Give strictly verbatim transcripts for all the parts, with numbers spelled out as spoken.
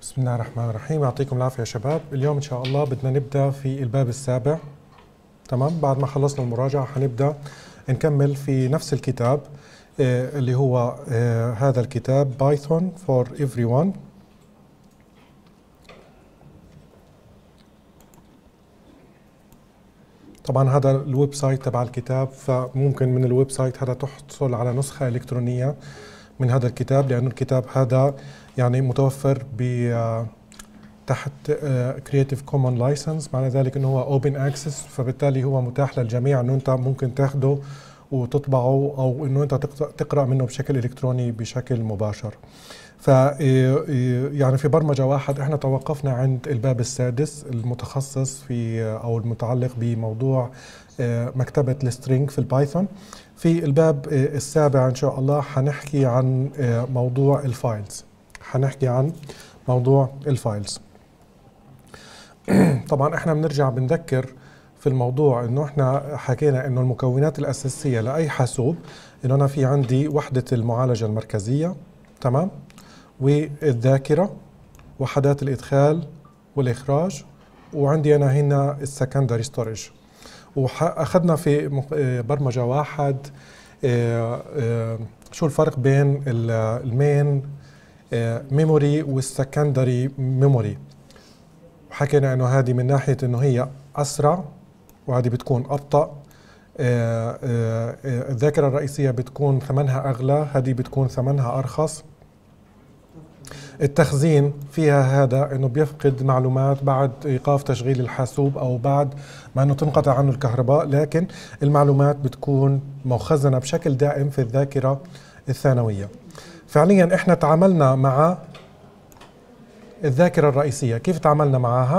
بسم الله الرحمن الرحيم. يعطيكم العافية يا شباب. اليوم إن شاء الله بدنا نبدأ في الباب السابع. تمام، بعد ما خلصنا المراجعة حنبدأ نكمل في نفس الكتاب آه اللي هو آه هذا الكتاب Python for everyone. طبعا هذا الويب سايت تبع الكتاب، فممكن من الويب سايت هذا تحصل على نسخة إلكترونية من هذا الكتاب، لأن الكتاب هذا يعني متوفر ب تحت Creative Commons License، معنى ذلك انه هو Open Access، فبالتالي هو متاح للجميع انه انت ممكن تاخده وتطبعه او انه انت تقرأ منه بشكل الكتروني بشكل مباشر. ف يعني في برمجة واحد احنا توقفنا عند الباب السادس المتخصص في او المتعلق بموضوع مكتبة السترينج في البايثون. في الباب السابع ان شاء الله حنحكي عن موضوع الفايلز. حنحكي عن موضوع الفايلز. طبعا احنا بنرجع بنذكر في الموضوع انه احنا حكينا انه المكونات الاساسية لاي حاسوب انه انا في عندي وحدة المعالجة المركزية، تمام، والذاكرة، وحدات الادخال والاخراج، وعندي انا هنا السكندري ستورج. واخذنا في برمجة واحد شو الفرق بين المين ميموري والسكندري ميموري. حكينا انه هذه من ناحية انه هي اسرع وهذه بتكون ابطأ. الذاكرة الرئيسية بتكون ثمنها اغلى، هذه بتكون ثمنها ارخص. التخزين فيها هذا انه بيفقد معلومات بعد ايقاف تشغيل الحاسوب او بعد ما انه تنقطع عنه الكهرباء، لكن المعلومات بتكون مخزنة بشكل دائم في الذاكرة الثانوية. فعليا احنا تعاملنا مع الذاكرة الرئيسية. كيف تعاملنا معها؟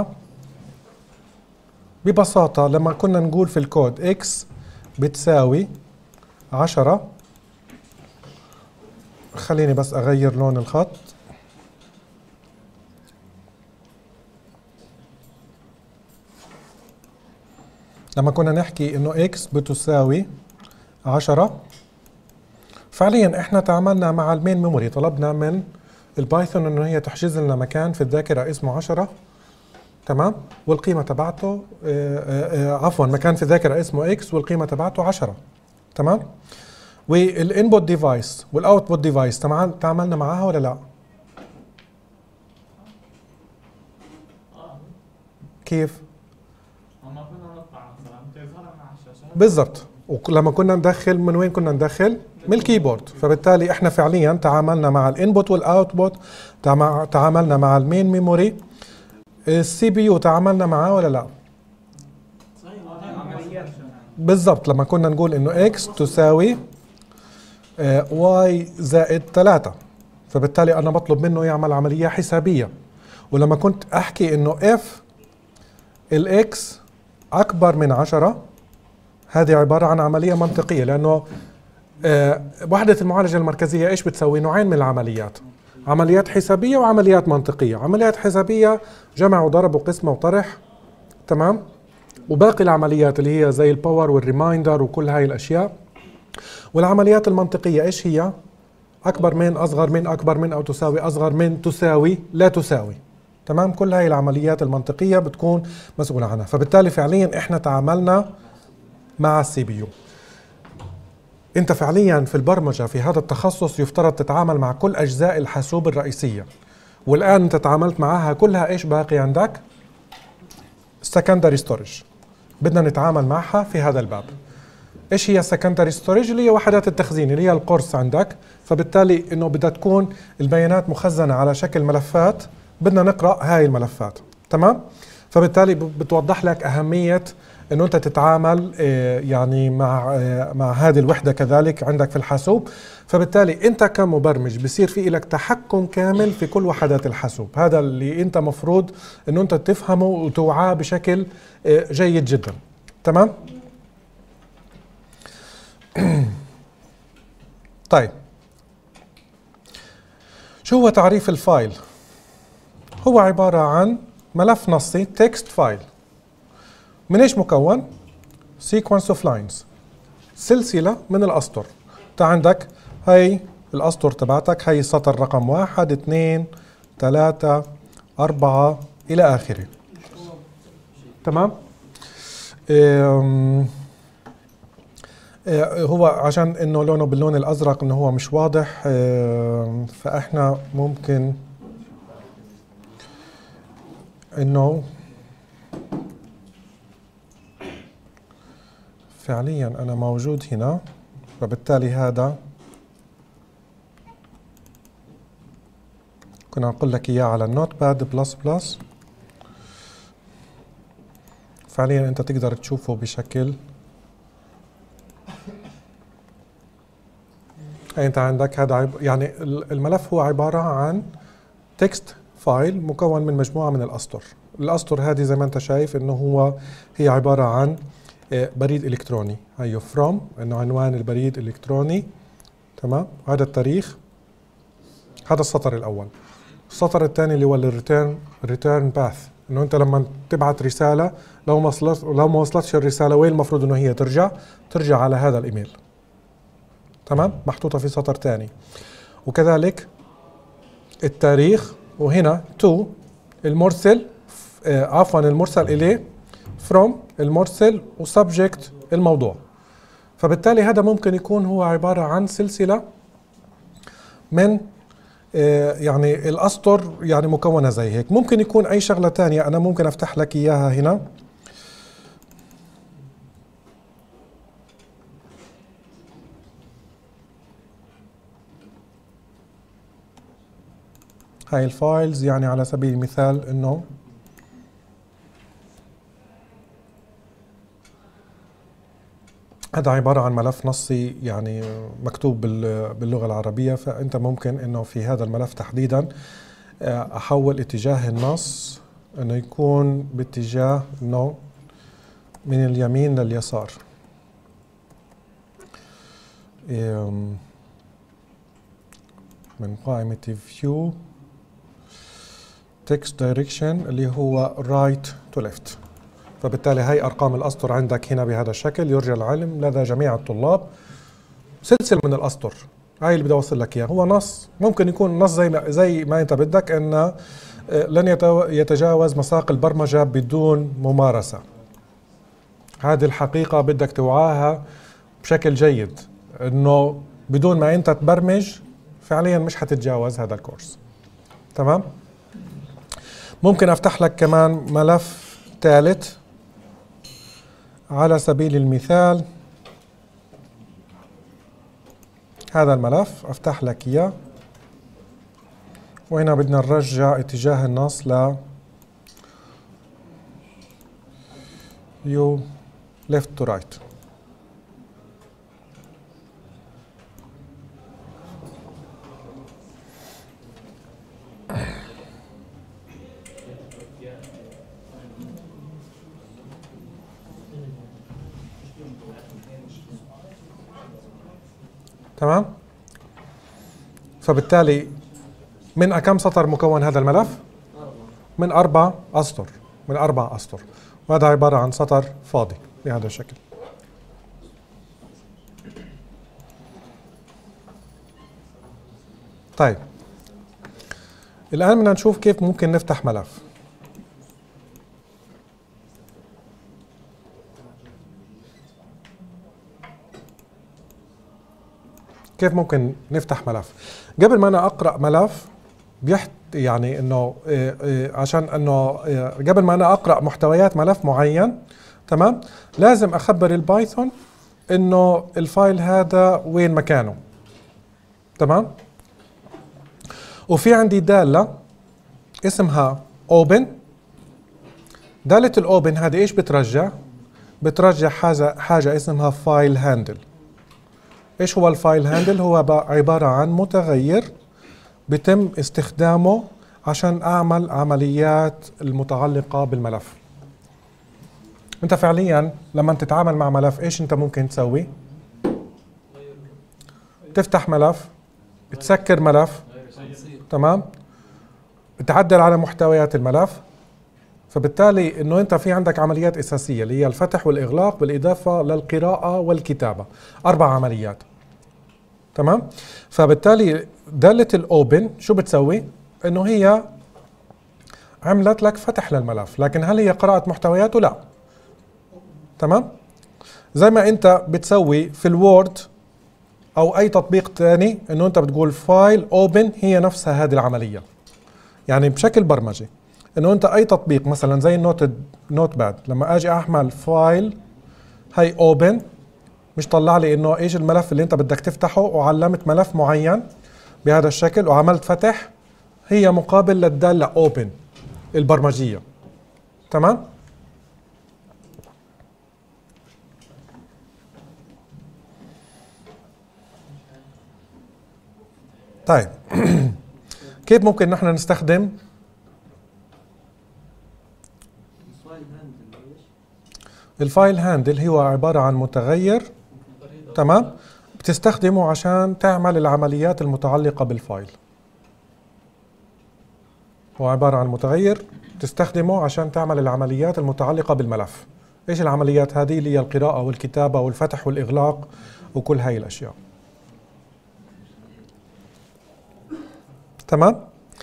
ببساطة لما كنا نقول في الكود x بتساوي عشرة، خليني بس اغير لون الخط. لما كنا نحكي انه x بتساوي عشرة، فعليا احنا تعاملنا مع المين ميموري. طلبنا من البايثون انه هي تحجز لنا مكان في الذاكرة اسمه عشرة، تمام، والقيمة تبعته عفوا مكان في الذاكرة اسمه x والقيمة تبعته عشرة، تمام. والانبوت ديفايس والاوتبوت ديفايس تعاملنا معاها ولا لا؟ كيف؟ بالضبط. ولما كنا ندخل من وين كنا ندخل؟ من الكيبورد. فبالتالي احنا فعليا تعاملنا مع الانبوت والاوتبوت، تعاملنا مع المين ميموري. السي بي يو تعاملنا معاه ولا لا؟ بالضبط. لما كنا نقول انه x تساوي y زائد ثلاثة، فبالتالي انا بطلب منه يعمل عملية حسابية. ولما كنت احكي انه f الاكس اكبر من عشرة، هذه عبارة عن عملية منطقية، لأنه آه وحدة المعالجة المركزية إيش بتسوي؟ نوعين من العمليات، عمليات حسابية وعمليات منطقية. عمليات حسابية جمع وضرب وقسمة وطرح، تمام، وباقي العمليات اللي هي زي الباور والريمايندر وكل هاي الأشياء. والعمليات المنطقية إيش هي؟ أكبر من، أصغر من، أكبر من أو تساوي، أصغر من، تساوي، لا تساوي، تمام. كل هاي العمليات المنطقية بتكون مسؤولة عنها. فبالتالي فعليا إحنا تعاملنا مع السي بي يو. انت فعليا في البرمجة في هذا التخصص يفترض تتعامل مع كل اجزاء الحاسوب الرئيسية، والان انت تعاملت معها كلها. ايش باقي عندك؟ secondary storage. بدنا نتعامل معها في هذا الباب. ايش هي secondary storage؟ اللي هي وحدات التخزين، اللي هي القرص عندك. فبالتالي انه بدها تكون البيانات مخزنة على شكل ملفات، بدنا نقرأ هاي الملفات، تمام. فبالتالي بتوضح لك اهمية انه انت تتعامل يعني مع مع هذه الوحده كذلك عندك في الحاسوب. فبالتالي انت كمبرمج بصير في لك تحكم كامل في كل وحدات الحاسوب. هذا اللي انت مفروض انه انت تفهمه وتوعاه بشكل جيد جدا، تمام. طيب، شو هو تعريف الفايل؟ هو عباره عن ملف نصي تكست فايل. من ايش مكون؟ sequence of lines، سلسلة من الأسطر. انت عندك هاي الأسطر تبعتك، هاي السطر رقم واحد، اثنين، ثلاثة، أربعة إلى آخره. تمام. إيه هو عشان انه لونه باللون الازرق انه هو مش واضح، فاحنا ممكن انه فعليا انا موجود هنا، فبالتالي هذا كنا نقول لك اياه على النوت باد بلس بلس. فعليا انت تقدر تشوفه بشكل، انت عندك هذا يعني الملف هو عبارة عن تكست فايل مكون من مجموعة من الأسطر. الأسطر هذه زي ما انت شايف انه هو هي عبارة عن بريد إلكتروني، هيو فروم انه عنوان البريد الإلكتروني. تمام. هذا التاريخ، هذا السطر الأول. السطر الثاني اللي هو الريتيرن ريتيرن باث، انه انت لما تبعت رسالة لو ما وصلت لو ما وصلتش الرسالة وين المفروض انه هي ترجع ترجع على هذا الإيميل. تمام. محطوطة في سطر ثاني. وكذلك التاريخ، وهنا تو المرسل، آه عفوا المرسل إليه، فروم المرسل، وسبجكت الموضوع. فبالتالي هذا ممكن يكون هو عبارة عن سلسلة من آه يعني الأسطر يعني مكونة زي هيك. ممكن يكون أي شغلة تانية أنا ممكن أفتح لك إياها هنا. هاي الفايلز يعني على سبيل المثال انه هذا عبارة عن ملف نصي يعني مكتوب باللغة العربية، فانت ممكن انه في هذا الملف تحديدا احول اتجاه النص انه يكون باتجاه انه من اليمين لليسار. من قائمة view text direction اللي هو right to left. فبالتالي هاي أرقام الأسطر عندك هنا بهذا الشكل. يرجى العلم لدى جميع الطلاب سلسلة من الأسطر، هاي اللي بدي أوصل لك إياه. هو نص ممكن يكون نص زي ما, زي ما أنت بدك، إنه لن يتجاوز مساق البرمجة بدون ممارسة. هذه الحقيقة بدك توعاها بشكل جيد، إنه بدون ما أنت تبرمج فعليا مش حتتجاوز هذا الكورس. تمام. ممكن افتح لك كمان ملف ثالث على سبيل المثال. هذا الملف افتح لك اياه، وهنا بدنا نرجع اتجاه النص ل you left to right. تمام. فبالتالي من كم سطر مكون هذا الملف؟ من أربع أسطر، من أربع أسطر، وهذا عبارة عن سطر فاضي بهذا الشكل. طيب الآن بدنا نشوف كيف ممكن نفتح ملف. كيف ممكن نفتح ملف؟ قبل ما أنا أقرأ ملف بيحت يعني إنه إيه إيه عشان إنه إيه قبل ما أنا أقرأ محتويات ملف معين، تمام، لازم أخبر البايثون إنه الفايل هذا وين مكانه. تمام. وفي عندي دالة اسمها open. دالة الاوبن هذه ايش بترجع؟ بترجع حاجة حاجة اسمها فايل هاندل. ايش هو الفايل هاندل؟ هو عبارة عن متغير بيتم استخدامه عشان اعمل عمليات المتعلقة بالملف. انت فعليا لما تتعامل مع ملف ايش انت ممكن تسوي؟ تفتح ملف، تسكر ملف، تمام، تعدل على محتويات الملف. فبالتالي انه انت في عندك عمليات اساسيه اللي هي الفتح والاغلاق بالاضافه للقراءه والكتابه، اربع عمليات. تمام. فبالتالي داله الاوبن شو بتسوي؟ انه هي عملت لك فتح للملف، لكن هل هي قرأت محتوياته؟ لا. تمام؟ زي ما انت بتسوي في الوورد او اي تطبيق تاني، انه انت بتقول فايل اوبن، هي نفسها هذه العملية. يعني بشكل برمجي انه انت اي تطبيق مثلا زي النوت نوت باد، لما اجي احمل فايل هاي اوبن، مش طلع لي انه ايش الملف اللي انت بدك تفتحه، وعلمت ملف معين بهذا الشكل وعملت فتح، هي مقابل للدالة اوبن البرمجية. تمام؟ طيب كيف ممكن نحن نستخدم الفايل هاندل؟ هو عبارة عن متغير، تمام، بتستخدمه عشان تعمل العمليات المتعلقة بالفايل. هو عبارة عن متغير تستخدمه عشان تعمل العمليات المتعلقة بالملف. ايش العمليات هذه؟ اللي هي القراءة والكتابة والفتح والإغلاق وكل هاي الأشياء. تمام؟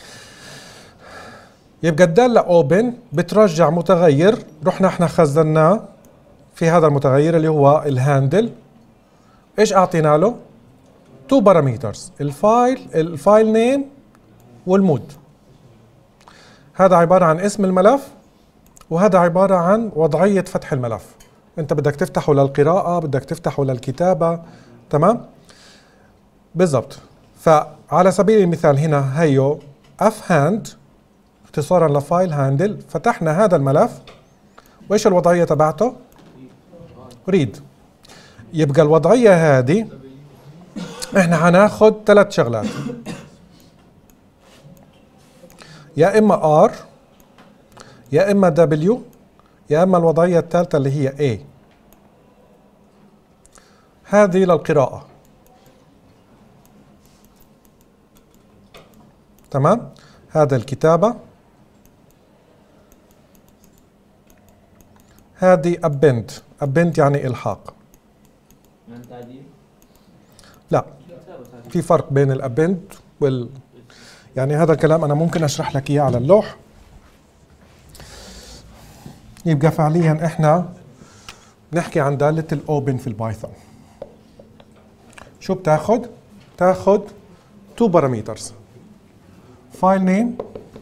يبقى الدالة open بترجع متغير رحنا احنا خزناه في هذا المتغير اللي هو الهاندل. ايش اعطينا له؟ تو باراميترز، الفايل الفايل نيم والمود. هذا عبارة عن اسم الملف، وهذا عبارة عن وضعية فتح الملف. انت بدك تفتحه للقراءة، بدك تفتحه للكتابة. تمام؟ بالضبط. فعلى سبيل المثال هنا هيو اف هاند اختصارا لفايل هاندل، فتحنا هذا الملف، وايش الوضعية تبعته؟ ريد. يبقى الوضعية هذه احنا هناخد ثلاث شغلات، يا اما ار يا اما دبليو يا اما الوضعية الثالثة اللي هي A. هذه للقراءة. تمام؟ هذا الكتابة، هذه append. append يعني إلحاق. لا، في فرق بين الابند وال يعني هذا الكلام أنا ممكن أشرح لك إياه على اللوح. يبقى فعليا إحنا نحكي عن دالة الأوبن في البايثون. شو بتاخد؟ تاخد تو باراميترز، فايل نيم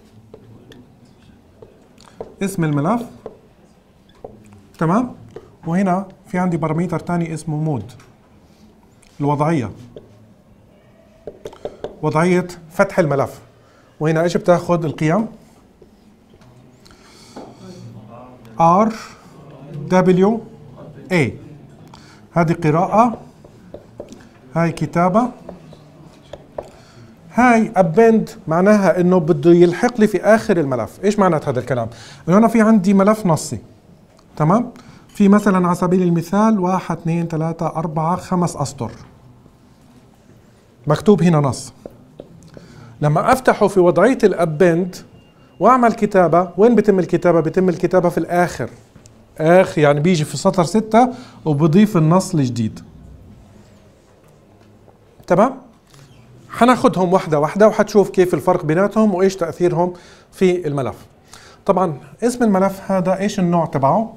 اسم الملف، تمام، وهنا في عندي باراميتر تاني اسمه مود الوضعية، وضعية فتح الملف. وهنا ايش بتاخد القيم؟ R W A. هذه قراءة، هاي كتابة، هاي append معناها انه بده يلحق لي في اخر الملف. ايش معنات هذا الكلام؟ انه انا في عندي ملف نصي، تمام، في مثلا على سبيل المثال واحد اثنين ثلاثة أربعة خمس أسطر، مكتوب هنا نص. لما افتحه في وضعية الابند واعمل كتابة، وين بتم الكتابة؟ بتم الكتابة في الاخر، اخ يعني بيجي في سطر ستة وبضيف النص الجديد. تمام؟ حناخدهم واحدة واحدة وحتشوف كيف الفرق بيناتهم وايش تأثيرهم في الملف. طبعا اسم الملف هذا ايش النوع تبعه؟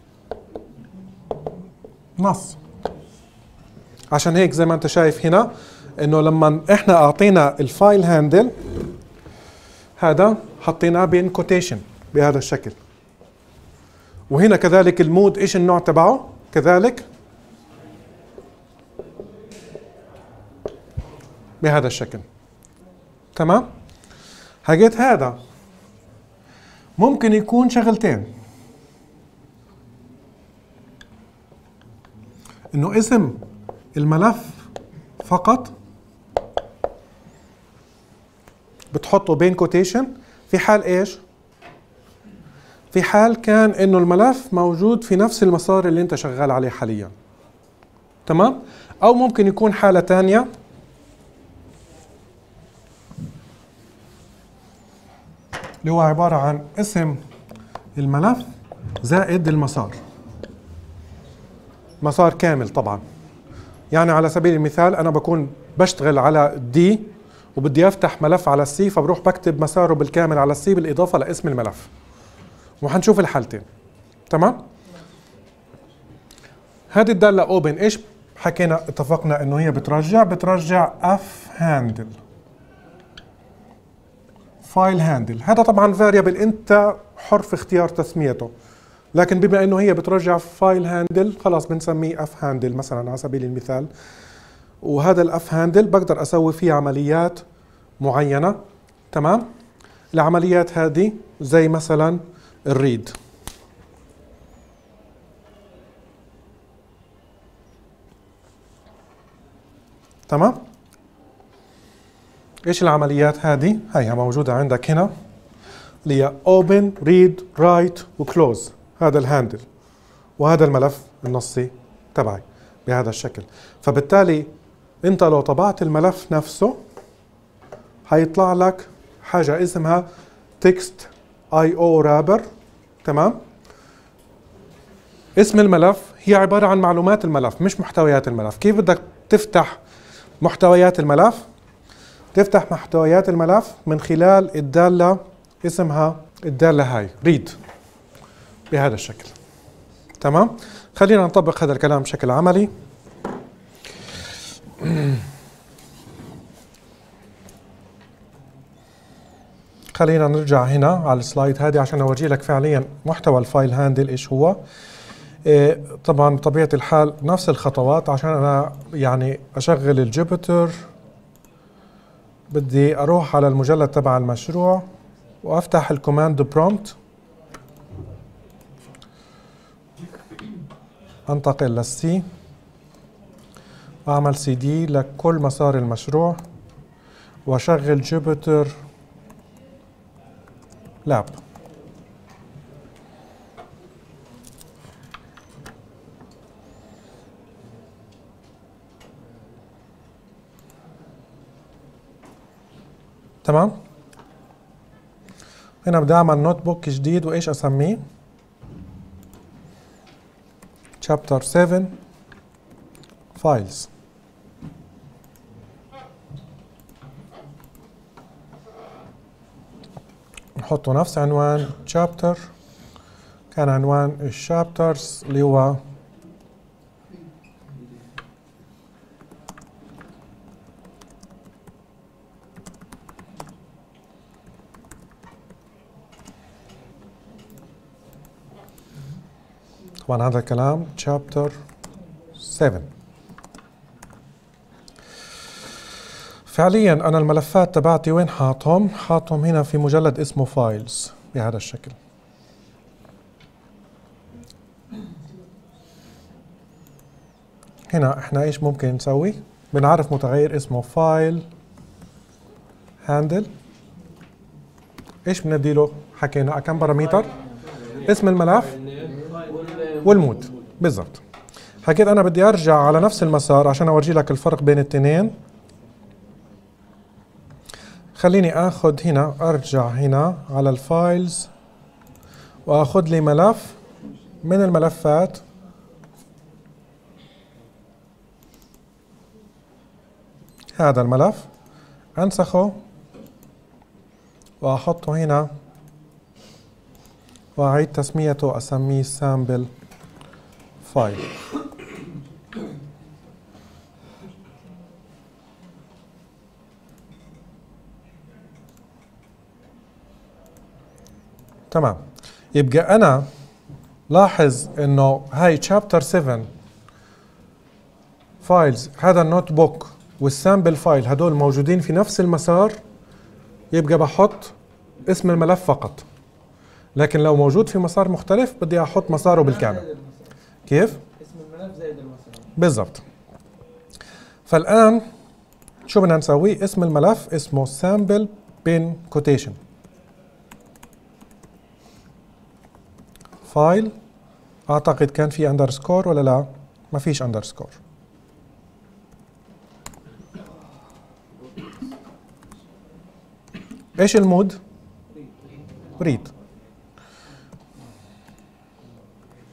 نص. عشان هيك زي ما انت شايف هنا انه لما احنا اعطينا الفايل هاندل هذا حطيناه بين كوتيشن بهذا الشكل. وهنا كذلك المود ايش النوع تبعه؟ كذلك بهذا الشكل. تمام؟ حاجات هذا ممكن يكون شغلتين، انه اسم الملف فقط بتحطه بين كوتيشن في حال ايش؟ في حال كان انه الملف موجود في نفس المسار اللي انت شغال عليه حاليا. تمام؟ او ممكن يكون حالة تانية اللي هو عبارة عن اسم الملف زائد المسار، مسار كامل طبعا. يعني على سبيل المثال أنا بكون بشتغل على دي وبدي افتح ملف على السي، فبروح بكتب مساره بالكامل على السي بالاضافه لاسم الملف، وحنشوف الحالتين. تمام؟ هذه الداله اوبن ايش حكينا؟ اتفقنا انه هي بترجع بترجع اف هاندل، فايل هاندل. هذا طبعا فاريبل انت حر في اختيار تسميته، لكن بما انه هي بترجع فايل هاندل خلاص بنسميه اف هاندل مثلا على سبيل المثال. وهذا الاف هاندل بقدر اسوي فيه عمليات معينه. تمام؟ العمليات هذه زي مثلا الريد. تمام؟ ايش العمليات هذه؟ هيها موجوده عندك هنا، اللي هي open read write وclose. هذا الهاندل، وهذا الملف النصي تبعي بهذا الشكل. فبالتالي انت لو طبعت الملف نفسه هيطلع لك حاجه اسمها text آي أو wrapper. تمام؟ اسم الملف هي عباره عن معلومات الملف مش محتويات الملف. كيف بدك تفتح محتويات الملف؟ تفتح محتويات الملف من خلال الداله اسمها الداله هاي read بهذا الشكل. تمام؟ خلينا نطبق هذا الكلام بشكل عملي. خلينا نرجع هنا على السلايد هذه عشان اورجي لك فعليا محتوى الفايل هاندل ايش هو. إيه طبعا بطبيعه الحال نفس الخطوات. عشان انا يعني اشغل الجوبيتر بدي اروح على المجلد تبع المشروع وافتح الكوماند برومبت، انتقل للسي، اعمل سي دي لكل مسار المشروع واشغل جوبيتر لاب. تمام؟ هنا بدي اعمل نوت بوك جديد، وايش اسميه؟ شابتر سبعة فايلز. نحطه نفس عنوان شابتر، كان عنوان الشابترز اللي هو طبعا هذا الكلام شابتر سبعة. فعليا انا الملفات تبعتي وين حاطهم؟ حاطهم هنا في مجلد اسمه فايلز بهذا الشكل. هنا احنا ايش ممكن نسوي؟ بنعرف متغير اسمه فايل هاندل. ايش بنديله؟ حكينا كم بارامتر؟ اسم الملف والمود. بالضبط. حكيت انا بدي ارجع على نفس المسار عشان اورجي لك الفرق بين الاثنين. خليني اخذ هنا، ارجع هنا على الفايلز واخذ لي ملف من الملفات هذا الملف، انسخه واحطه هنا واعيد تسميته، اسميه سامبل فايل. تمام. يبقى انا لاحظ انه هاي شابتر سبعة فايلز، هذا النوت بوك والسامبل فايل هدول موجودين في نفس المسار، يبقى بحط اسم الملف فقط. لكن لو موجود في مسار مختلف بدي احط مساره بالكامل. كيف؟ اسم الملف زائد المسار. بالضبط. فالان شو بدنا نسوي؟ اسم الملف اسمه سامبل بين كوتيشن فايل. اعتقد كان في اندرسكور ولا لا؟ ما فيش اندرسكور. ايش المود؟ ريد.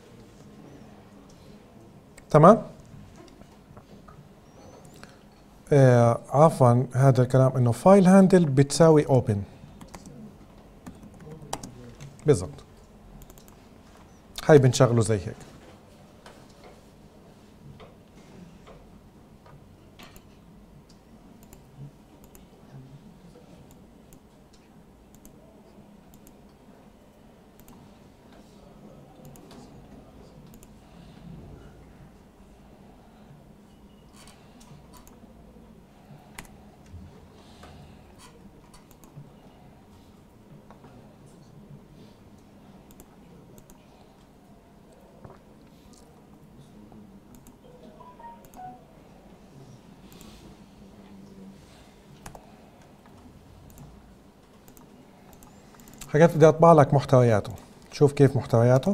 تمام؟ آه عفوا هذا الكلام انه فايل هاندل بتساوي اوبن بالضبط. هاي بنشغله زي هيك. حاجات بدي اطبع لك محتوياته. شوف كيف محتوياته.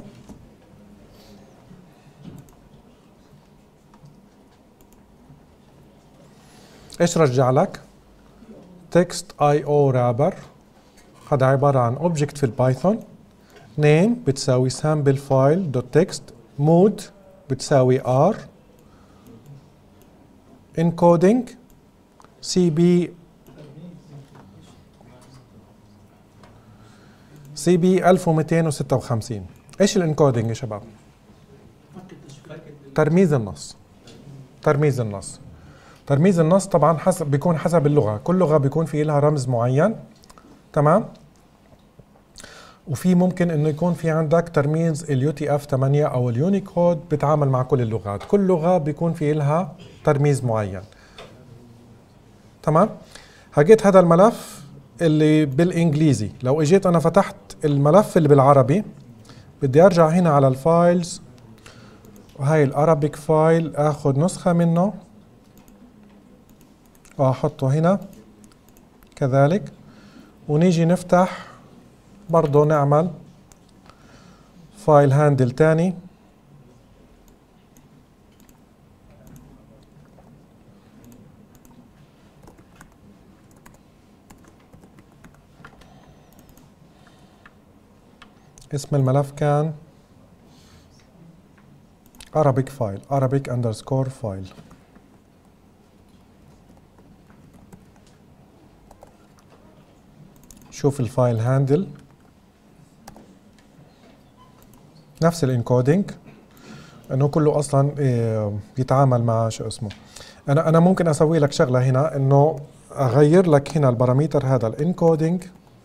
ايش رجع لك؟ text اي او wrapper. هذا عبارة عن اوبجكت في البايثون. name بتساوي sample file دوت text. mode بتساوي r. encoding سي بي سي بي ألف ومئتين وستة وخمسين. ايش الانكودينج يا شباب؟ ترميز النص. ترميز النص. ترميز النص طبعا حسب بيكون حسب اللغة، كل لغة بيكون في لها رمز معين. تمام؟ وفي ممكن انه يكون في عندك ترميز اليو تي اف ثمانية او اليونيكود بتعامل مع كل اللغات، كل لغة بيكون في لها ترميز معين. تمام؟ هجيت هذا الملف اللي بالانجليزي، لو اجيت انا فتحت الملف اللي بالعربي بدي ارجع هنا على الفايلز، وهي الارابيك فايل اخذ نسخة منه واحطه هنا كذلك، ونيجي نفتح برضه نعمل فايل هاندل تاني اسم الملف كان Arabic file Arabic underscore file. شوف الفايل هاندل نفس الانكودينج، انه كله اصلا يتعامل مع شو اسمه. انا انا ممكن اسوي لك شغله هنا، انه اغير لك هنا الباراميتر هذا الانكودينج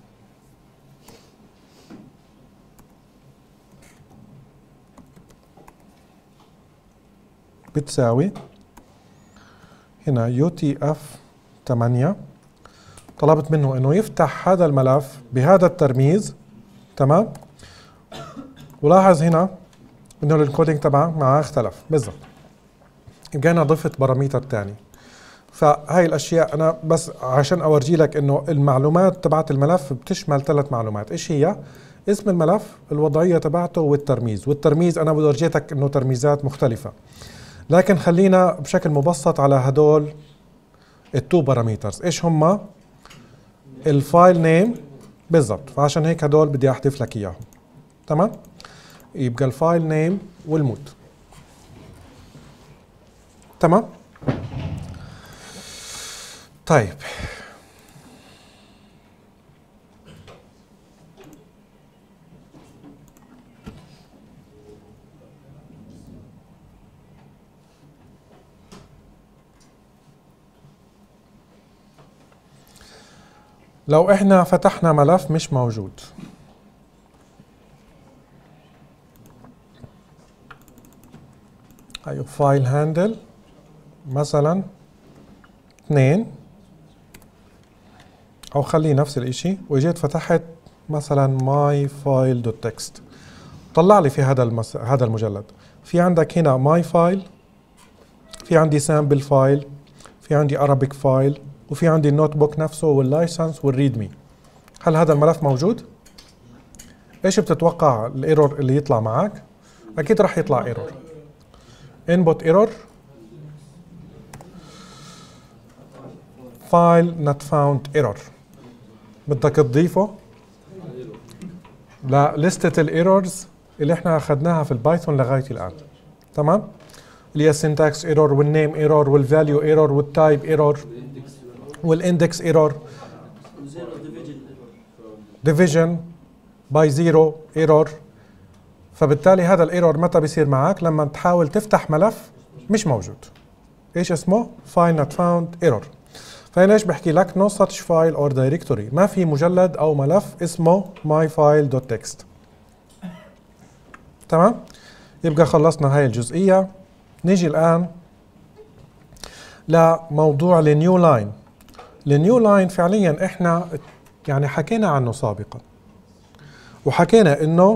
بتساوي هنا يو تي اف ثمانية. طلبت منه انه يفتح هذا الملف بهذا الترميز. تمام؟ ولاحظ هنا انه الانكودينج تبعه معاه اختلف بالضبط. يبقى انا ضفت باراميتر ثاني. فهاي الاشياء انا بس عشان اورجي لك انه المعلومات تبعت الملف بتشمل ثلاث معلومات. ايش هي؟ اسم الملف، الوضعيه تبعته، والترميز. والترميز انا ورجيتك انه ترميزات مختلفه، لكن خلينا بشكل مبسط على هدول التو باراميترز. ايش هما؟ الفايل نيم بالضبط، فعشان هيك هدول بدي احذف لك اياهم. تمام؟ يبقى الفايل نيم والمود. تمام؟ طيب لو احنا فتحنا ملف مش موجود، ايوه فايل هاندل مثلا اثنين، او خليه نفس الاشي، واجيت فتحت مثلا ماي فايل دوت تكست، طلع لي في هذا المس... هذا المجلد. في عندك هنا ماي فايل، في عندي سامبل فايل، في عندي ارابيك فايل، وفي عندي النوت بوك نفسه واللايسنس والريد مي. هل هذا الملف موجود؟ ايش بتتوقع الايرور اللي يطلع معك؟ اكيد راح يطلع ايرور. input error file not found error. بدك تضيفه للستة الايرورز اللي احنا اخذناها في البايثون لغايه الان. تمام؟ اللي هي السنتاكس ايرور والنيم ايرور والفاليو ايرور والتايب ايرور والاندكس ايرور. ديفيجن باي زيرو ايرور. فبالتالي هذا الايرور متى بيصير معك؟ لما تحاول تفتح ملف مش موجود. ايش اسمه؟ file not found error. فهنا ايش بحكي لك؟ no such file or directory. ما في مجلد او ملف اسمه myfile.txt. تمام؟ يبقى خلصنا هاي الجزئية. نيجي الآن لموضوع النيو لاين. النيو لاين فعليا احنا يعني حكينا عنه سابقا، وحكينا انه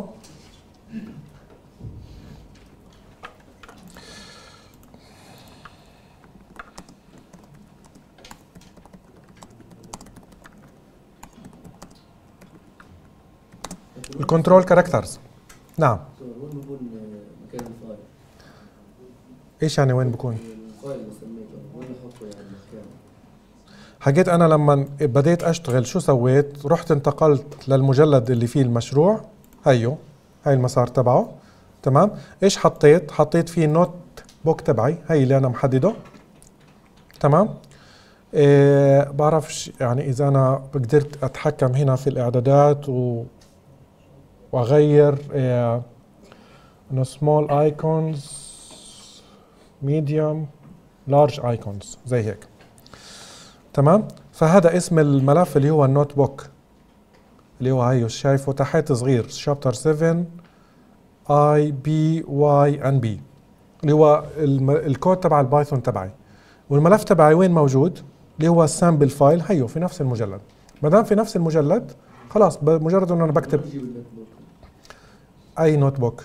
الكنترول كاركترز. نعم. وين بكون مكان الفايل؟ ايش يعني وين بكون؟ الفايل اللي سميته وين احطه يعني مكانه؟ حكيت انا لما بديت اشتغل شو سويت؟ رحت انتقلت للمجلد اللي فيه المشروع، هيو هاي المسار تبعه. تمام. ايش حطيت؟ حطيت فيه النوت بوك تبعي، هي اللي انا محدده. تمام. إيه بعرفش يعني اذا انا قدرت اتحكم هنا في الاعدادات و واغير إيه انه small icons medium large icons زي هيك. تمام. فهذا اسم الملف اللي هو النوت بوك، اللي هو هيو شايفه تحت صغير شابتر سبعة اي بي واي ان بي، اللي هو الكود تبع البايثون تبعي. والملف تبعي وين موجود؟ اللي هو السامبل فايل، هيو في نفس المجلد. ما دام في نفس المجلد خلاص مجرد انه انا بكتب اي نوت بوك.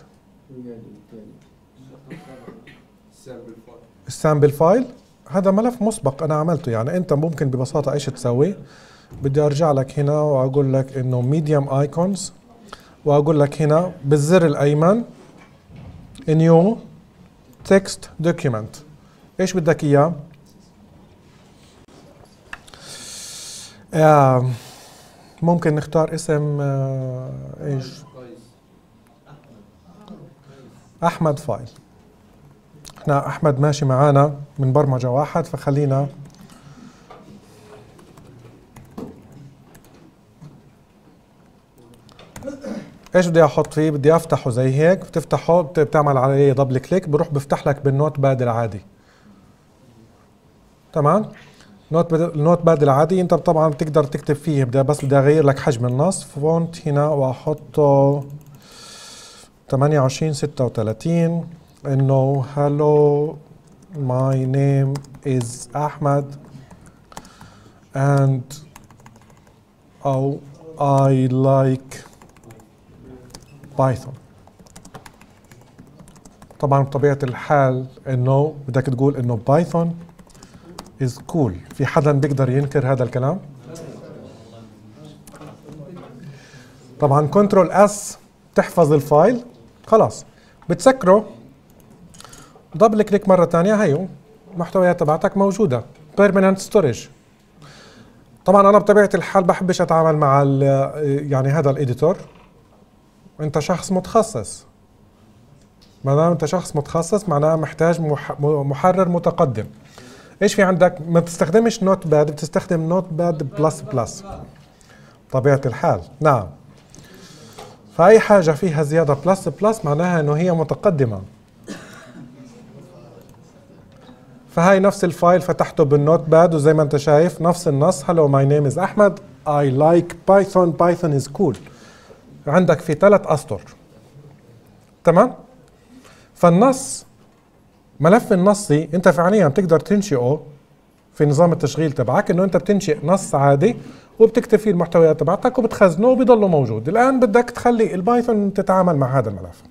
السامبل فايل هذا ملف مسبق انا عملته. يعني انت ممكن ببساطه ايش تسوي؟ بدي ارجع لك هنا واقول لك انه ميديوم ايكونز، واقول لك هنا بالزر الايمن نيو تكست دوكيومنت. ايش بدك اياه؟ آه ممكن نختار اسم آه ايش؟ احمد فايل. احنا احمد ماشي معانا من برمجة واحد، فخلينا ايش بدي احط فيه؟ بدي افتحه زي هيك. بتفتحه بتعمل عليه دبل كليك، بروح بفتح لك بالنوت باد العادي. تمام. نوت باد النوت باد العادي انت طبعا بتقدر تكتب فيه. بدي بس بدي اغير لك حجم النص، فونت هنا واحطه ثمانية وعشرين ستة وثلاثين، انه hello my name is أحمد and oh I like Python. طبعا بطبيعة الحال انه بدك تقول انه Python is cool. في حدا بيقدر ينكر هذا الكلام؟ طبعا كنترول اس تحفظ الفايل، خلاص بتسكره، دبل كليك مرة ثانية، هيو المحتويات تبعتك موجودة permanent storage. طبعا انا بطبيعة الحال بحبش اتعامل مع يعني هذا الاديتور. انت شخص متخصص. ما دام انت شخص متخصص معناه محتاج محرر متقدم. ايش في عندك؟ ما بتستخدمش نوت باد، بتستخدم نوت باد بلس بلس طبيعة الحال. نعم. فأي حاجة فيها زيادة بلس بلس معناها انه هي متقدمة. فهاي نفس الفايل فتحته بالنوت باد، وزي ما انت شايف نفس النص hello my name is أحمد I like Python Python is cool. عندك في ثلاث أسطر. تمام؟ فالنص ملف النصي انت فعليا بتقدر تنشئه في نظام التشغيل تبعك، انه انت بتنشئ نص عادي وبتكتب فيه المحتويات تبعتك وبتخزنه وبيضله موجود. الان بدك تخلي البايثون تتعامل مع هذا الملف.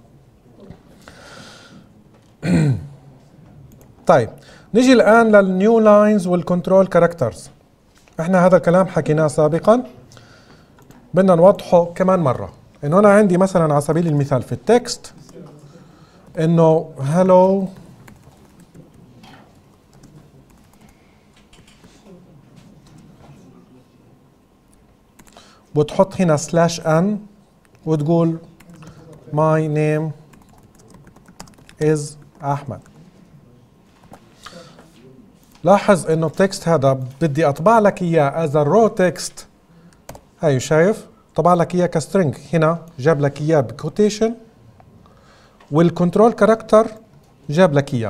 طيب نيجي الان للنيو لاينز والكنترول كاركترز. احنا هذا الكلام حكيناه سابقا، بدنا نوضحه كمان مره. انه انا عندي مثلا على سبيل المثال في التكست انه hello وتحط هنا سلاش ان وتقول my name is أحمد. لاحظ انه التكست هذا بدي اطبع لك اياه از رو تكست. هاي شايف طبع لك اياه كسترينج، هنا جاب لك اياه بكوتيشن، والكنترول كاركتر جاب لك اياه.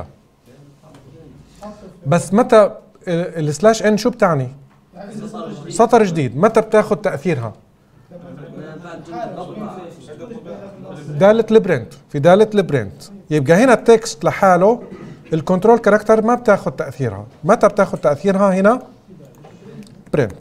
بس متى السلاش ان شو بتعني؟ سطر جديد. متى بتاخذ تاثيرها؟ دالة البرنت، في دالة البرنت. يبقى هنا التكست لحاله الكنترول كاركتر ما بتاخذ تاثيرها. متى بتاخذ تاثيرها؟ هنا برنت.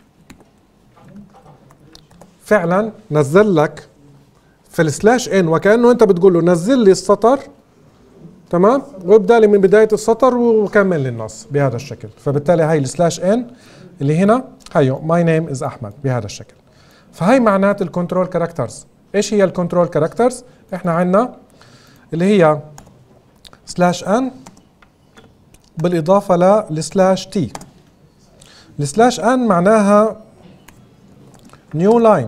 فعلا نزل لك في السلاش ان وكانه انت بتقول له نزل لي السطر، تمام، وابدا لي من بدايه السطر وكمل لي النص بهذا الشكل. فبالتالي هاي السلاش ان اللي هنا هيو ماي نيم از احمد بهذا الشكل. فهي معنات الكنترول كاركترز. ايش هي الكنترول كاركترز؟ احنا عندنا اللي هي سلاش ان بالاضافه للسلاش تي. السلاش ان معناها نيو لاين،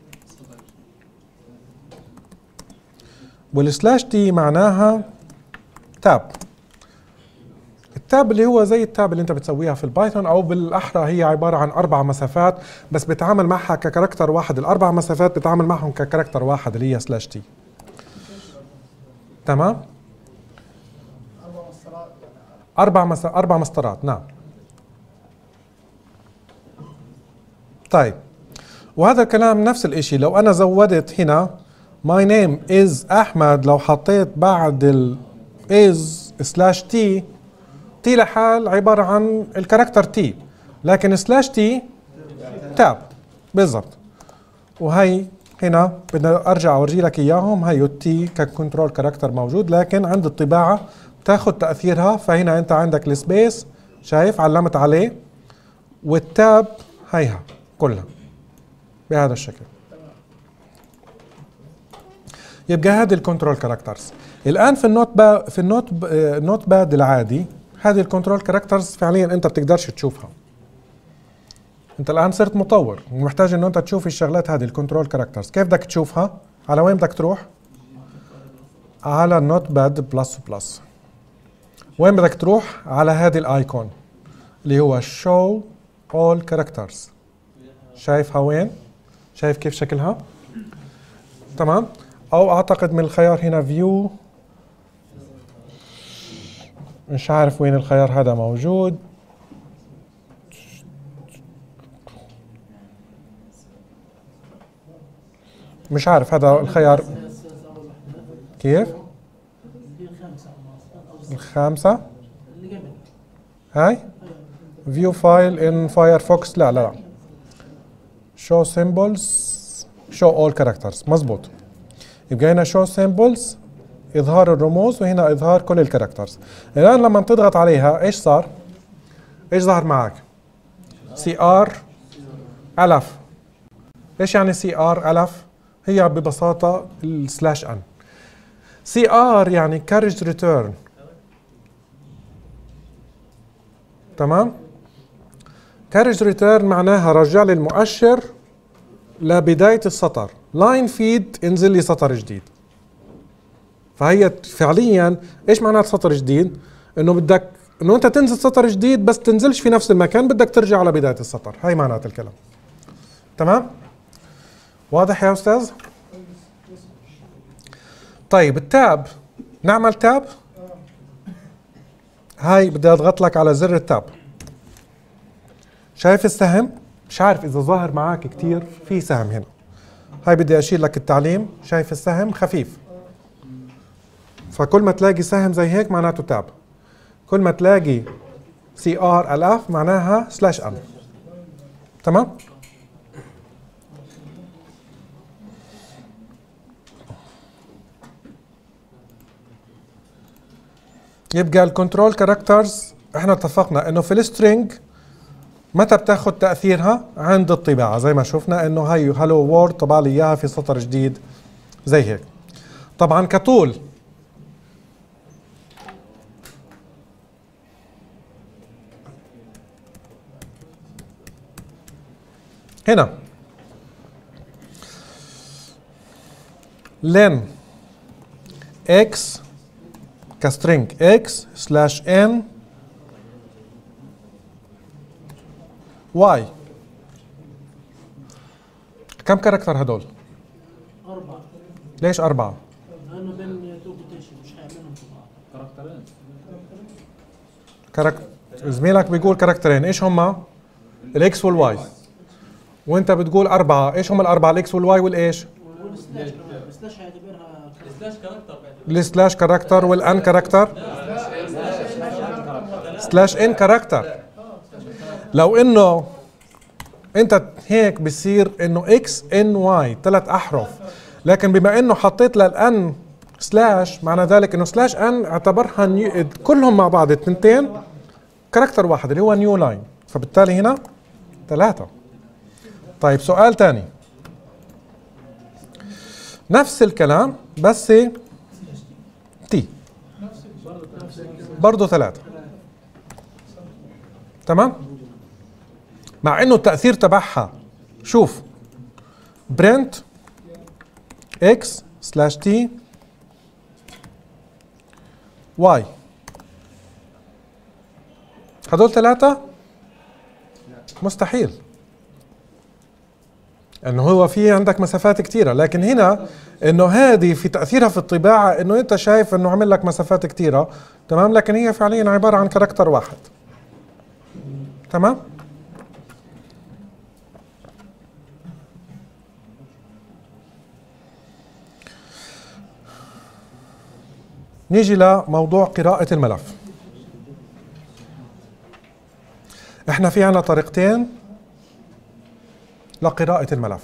والسلاش تي معناها تاب. التاب اللي هو زي التاب اللي انت بتسويها في البايثون، او بالاحرى هي عباره عن اربع مسافات بس بتعامل معها ككاركتر واحد. الاربع مسافات بتعامل معهم ككاركتر واحد اللي هي سلاش تي. تمام؟ اربع مس... اربع مسطرات. نعم. طيب، وهذا الكلام نفس الاشي لو انا زودت هنا my name is احمد، لو حطيت بعد ال is سلاش تي، تي لحال عبارة عن الكاركتر تي، لكن سلاش تي تاب بالضبط. وهي هنا بدنا ارجع اورجي لك اياهم. هي التي ككنترول كاركتر موجود، لكن عند الطباعة بتاخذ تأثيرها. فهنا انت عندك السبيس، شايف علمت عليه، والتاب هيها كلها بهذا الشكل. يبقى هذه الكنترول كاركترز. الان في النوت با في النوت النوت باد العادي هذه الكنترول كاركترز فعليا انت بتقدرش تشوفها. انت الان صرت مطور ومحتاج انه انت تشوف الشغلات هذه الكنترول كاركترز. كيف بدك تشوفها؟ على وين بدك تروح؟ على النوت باد بلس بلس. وين بدك تروح؟ على هذه الايكون اللي هو show all characters. شايفها وين؟ شايف كيف شكلها؟ تمام؟ او اعتقد من الخيار هنا فيو، مش عارف وين الخيار هذا موجود. مش عارف هذا الخيار كيف؟ الخامسة هاي فيو فايل ان فايرفوكس. لا لا لا show symbols show all characters. مزبوط. يبقى هنا show symbols اظهار الرموز، وهنا اظهار كل الكاركترز. الان لما تضغط عليها ايش صار؟ ايش ظهر معك؟ سي ار الف. ايش يعني سي ار الف؟ هي ببساطه السلاش ان. سي ار يعني كارج ريتيرن. تمام؟ كارج ريتيرن معناها رجع لي المؤشر لبدايه السطر. لاين فيد انزل لي سطر جديد. فهي فعليا ايش معنات سطر جديد؟ انه بدك انه انت تنزل سطر جديد بس تنزلش في نفس المكان، بدك ترجع على بدايه السطر. هاي معنات الكلام. تمام؟ واضح يا استاذ؟ طيب التاب، نعمل تاب. هاي بدي اضغط لك على زر التاب. شايف السهم؟ مش عارف اذا ظاهر معك كتير، في سهم هنا. هاي بدي اشيل لك التعليم. شايف السهم خفيف؟ فكل ما تلاقي سهم زي هيك معناته تاب. كل ما تلاقي سي ار الاف معناها سلاش ان. تمام؟ يبقى الكنترول كاركترز احنا اتفقنا انه في السترينج متى بتاخذ تاثيرها؟ عند الطباعه، زي ما شفنا انه هي هالو وورد طبع لي اياها في سطر جديد زي هيك. طبعا كطول هنا لين اكس كسترينج اكس سلاش ان واي. كم كاركتر هدول؟ أربعة. ليش أربعة؟ لأنه بين تو كوتيشن مش هيعملهم في بعض. كاركترين. كاركتر زميلك بيقول كاركترين، ايش هما؟ الاكس والواي. وانت بتقول أربعة، ايش هم الأربعة؟ الاكس والواي والايش؟ والسلاش كمان، السلاش هيعتبرها سلاش كاركتر. السلاش كاركتر والان كاركتر. سلاش ان كاركتر. لو انه انت هيك بصير انه اكس ان واي ثلاث احرف، لكن بما انه حطيت للان سلاش معنى ذلك انه سلاش ان اعتبرها نيو، كلهم مع بعض التنتين كاركتر واحد اللي هو نيو لاين، فبالتالي هنا ثلاثة. طيب سؤال ثاني نفس الكلام بس تي برضه ثلاثة. تمام؟ مع انه التأثير تبعها شوف برنت اكس سلاش تي واي، هدول ثلاثة مستحيل، انه هو في عندك مسافات كثيرة، لكن هنا انه هذه في تأثيرها في الطباعة انه انت شايف انه عمل لك مسافات كثيرة. تمام؟ لكن هي فعليا عبارة عن كاركتر واحد. تمام؟ نيجي لموضوع قراءة الملف. احنا في عنا طريقتين لقراءة الملف.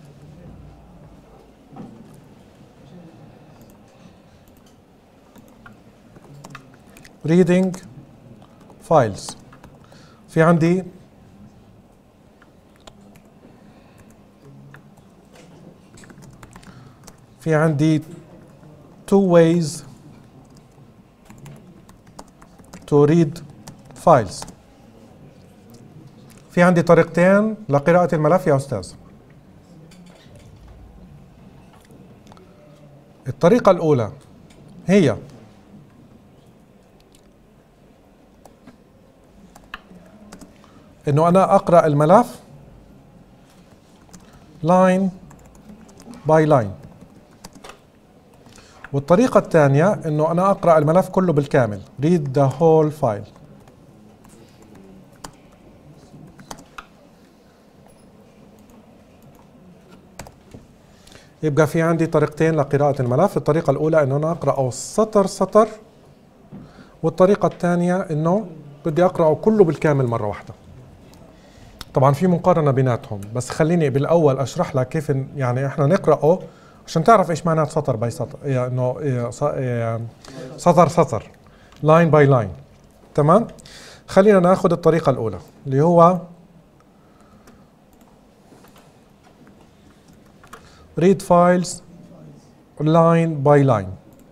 reading files. في عندي في عندي two ways to read files. في عندي طريقتين لقراءة الملف يا أستاذ. الطريقة الأولى هي إنه أنا أقرأ الملف line by line، والطريقة الثانية إنه أنا أقرأ الملف كله بالكامل read the whole file. يبقى في عندي طريقتين لقراءة الملف. الطريقة الأولى إنه أنا أقرأه سطر سطر، والطريقة الثانية إنه بدي أقرأه كله بالكامل مرة واحدة. طبعا في مقارنة بيناتهم، بس خليني بالأول أشرح لك كيف يعني إحنا نقرأه عشان تعرف إيش معنات سطر باي سطر، يعني إنه سطر سطر لاين باي لاين. تمام؟ خلينا ناخذ الطريقة الأولى اللي هو read files line by line.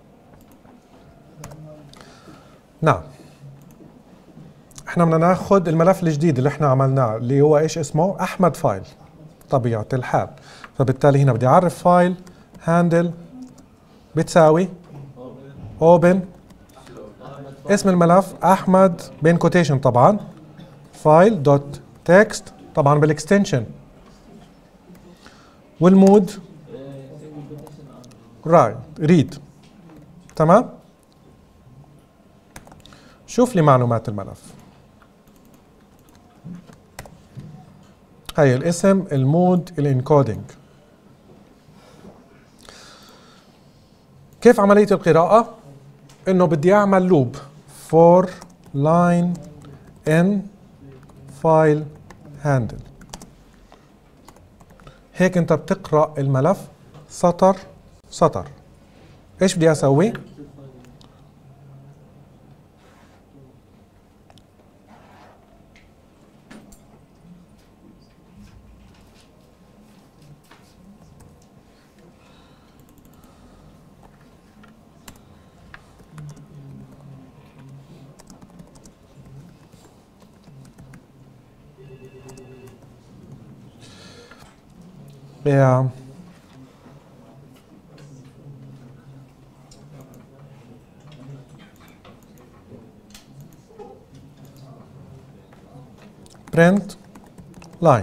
نعم، احنا بدنا ناخذ الملف الجديد اللي احنا عملناه اللي هو ايش اسمه؟ احمد فايل طبيعة الحال. فبالتالي هنا بدي اعرف فايل هاندل بتساوي اوبن اسم الملف احمد بين كوتيشن طبعا فايل دوت تكست طبعا بالاكستنشن، والمود رايت ريد. تمام؟ شوف لي معلومات الملف. هاي الاسم، المود، الانكودينج. كيف عملية القراءة؟ انه بدي اعمل لوب for line in file handle. هيك انت بتقرأ الملف سطر سطر. ايش بدي اسوي؟ Yeah. print لاين.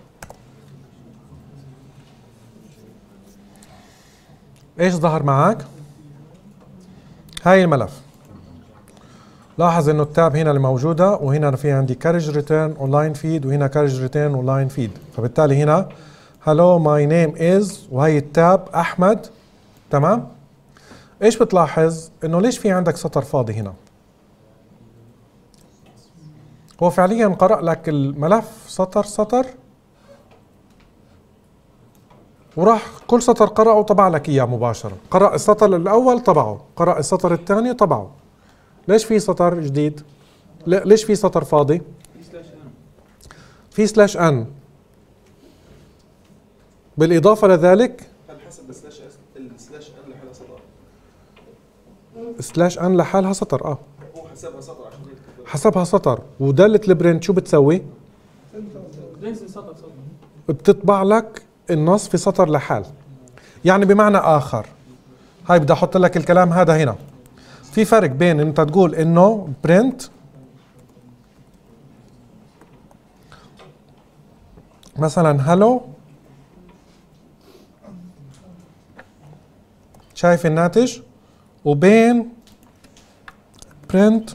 ايش ظهر معك؟ هاي الملف. لاحظ انه التاب هنا اللي موجوده، وهنا في عندي كارج ريتيرن ولاين فيد، وهنا كارج ريتيرن ولاين فيد. فبالتالي هنا هلو ماي نيم از، وهي التاب احمد. تمام؟ ايش بتلاحظ؟ انه ليش في عندك سطر فاضي هنا؟ هو فعليا قرأ لك الملف سطر سطر، وراح كل سطر قرأه وطبع لك اياه مباشرة. قرأ السطر الاول طبعه، قرأ السطر الثاني طبعه. ليش في سطر جديد؟ ليش في سطر فاضي؟ في سلاش ان. بالاضافة لذلك هل حسب السلاش السلاش ان لحالها سطر؟ سلاش ان لحالها سطر. اه هو حسبها سطر عشان هيك حسبها سطر. ودالة البرنت شو بتسوي؟ بتطبع لك النص في سطر لحال. يعني بمعنى اخر، هاي بدي احط لك الكلام هذا هنا. في فرق بين انت تقول انه برنت مثلا هلو، شايف الناتج، وبين برنت.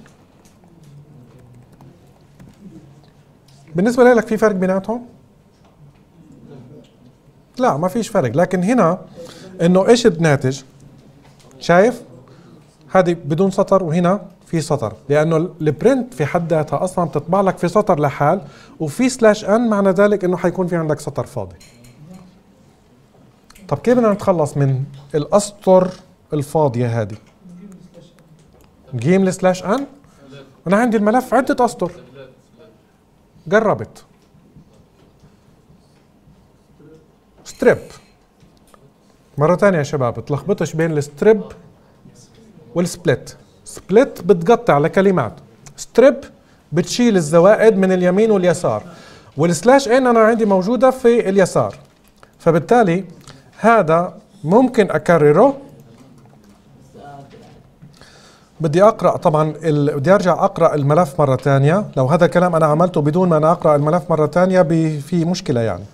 بالنسبة لك في فرق بيناتهم؟ لا ما فيش فرق. لكن هنا انه ايش الناتج؟ شايف هذه بدون سطر وهنا في سطر، لانه البرنت في حد ذاتها اصلا بتطبع لك في سطر لحال، وفي سلاش ان معنى ذلك انه حيكون في عندك سطر فاضي. طب كيف بدنا نتخلص من الاسطر الفاضيه هذه؟ جيم السلاش ان. انا عندي الملف عده اسطر. قربت. ستريب. مرة ثانية يا شباب، تلخبطش بين الستريب والسبلت. سبلت بتقطع لكلمات، ستريب بتشيل الزوائد من اليمين واليسار، والسلاش ان انا عندي موجودة في اليسار. فبالتالي هذا ممكن اكرره. بدي اقرا طبعا ال... بدي ارجع اقرا الملف مرة ثانية. لو هذا الكلام انا عملته بدون ما انا اقرا الملف مرة ثانية ب... في مشكلة يعني.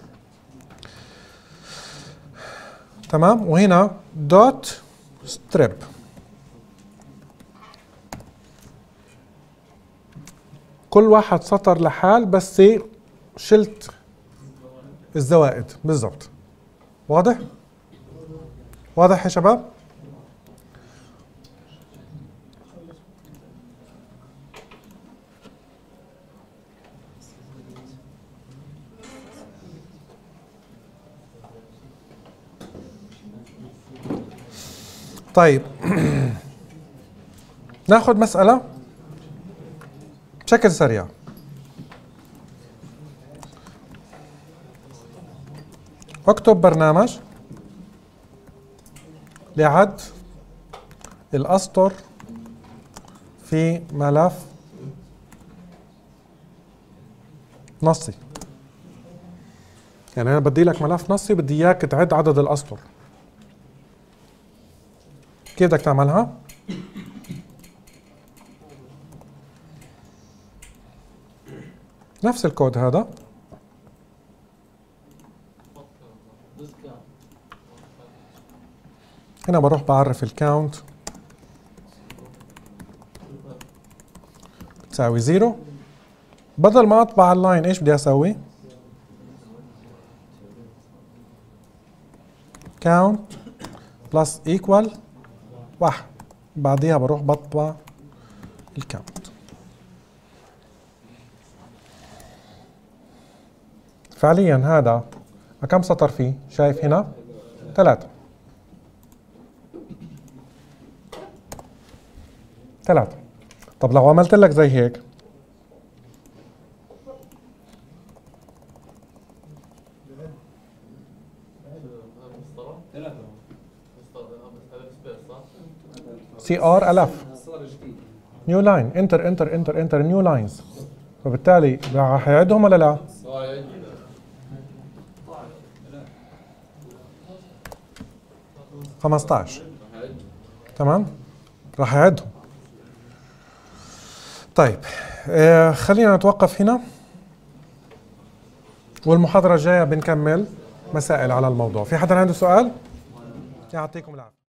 تمام. وهنا دوت ستريب. كل واحد سطر لحال، بس شلت الزوائد بالضبط. واضح؟ واضح يا شباب؟ طيب ناخذ مسألة بشكل سريع. اكتب برنامج لعد الأسطر في ملف نصي. يعني أنا بدي لك ملف نصي، بدي إياك تعد عدد الأسطر. كيف بدك تعملها؟ نفس الكود هذا. هنا بروح بعرف الكاونت بتساوي زيرو. بدل ما اطبع اللاين ايش بدي اسوي؟ كاونت بلس ايكوال واحد. بعديها بروح بطبع الكاونت. فعليا هذا كم سطر فيه؟ شايف هنا؟ ثلاثة. ثلاثة. طب لو عملت لك زي هيك، سي ار الف نيو لاين، انتر انتر انتر انتر نيو لاينز. فبالتالي راح يعدهم ولا لا؟ خمسة عشر. تمام؟ راح يعدهم. طيب آه خلينا نتوقف هنا. والمحاضرة الجاية بنكمل مسائل على الموضوع. في حدا عنده سؤال؟ يعطيكم العافية.